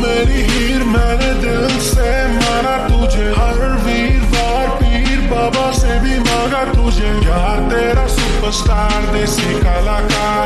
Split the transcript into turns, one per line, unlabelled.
मेरी हीर, मैंने दिल से माना तुझे। हर वीरवार पीर बाबा से भी मांगा तुझे। यार तेरा सुपरस्टार देसी कलाकार,